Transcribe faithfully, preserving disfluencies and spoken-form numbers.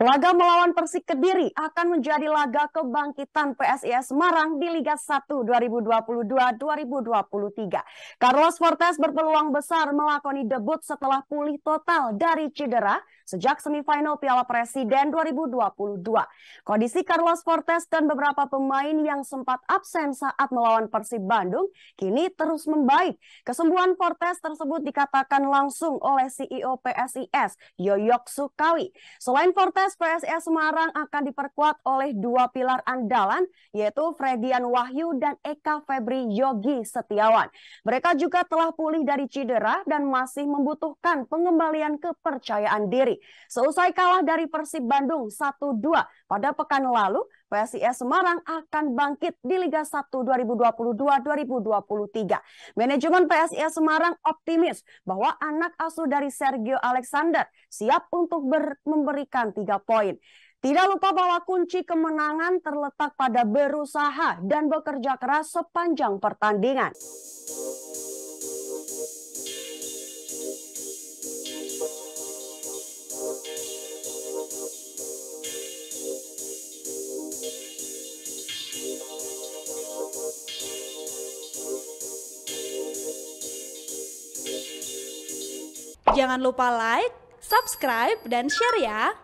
Laga melawan Persik Kediri akan menjadi laga kebangkitan P S I S Semarang di Liga satu dua ribu dua puluh dua dua ribu dua puluh tiga. Carlos Fortes berpeluang besar melakoni debut setelah pulih total dari cedera sejak semifinal Piala Presiden dua ribu dua puluh dua. Kondisi Carlos Fortes dan beberapa pemain yang sempat absen saat melawan Persib Bandung kini terus membaik. Kesembuhan Fortes tersebut dikatakan langsung oleh C E O P S I S, Yoyok Sukawi. Selain Fortes, P S I S Semarang akan diperkuat oleh dua pilar andalan, yaitu Fredian Wahyu dan Eka Febri Yogi Setiawan. Mereka juga telah pulih dari cedera dan masih membutuhkan pengembalian kepercayaan diri. Seusai kalah dari Persib Bandung satu dua pada pekan lalu, P S I S Semarang akan bangkit di Liga satu dua ribu dua puluh dua dua ribu dua puluh tiga. Manajemen P S I S Semarang optimis bahwa anak asuh dari Sergio Alexander siap untuk ber memberikan tiga poin. Tidak lupa bahwa kunci kemenangan terletak pada berusaha dan bekerja keras sepanjang pertandingan. Jangan lupa like, subscribe, dan share ya!